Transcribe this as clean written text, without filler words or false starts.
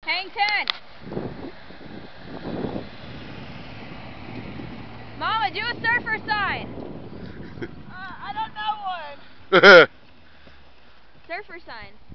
Hang 10. Mama, do a surfer sign. I don't know one. Surfer sign.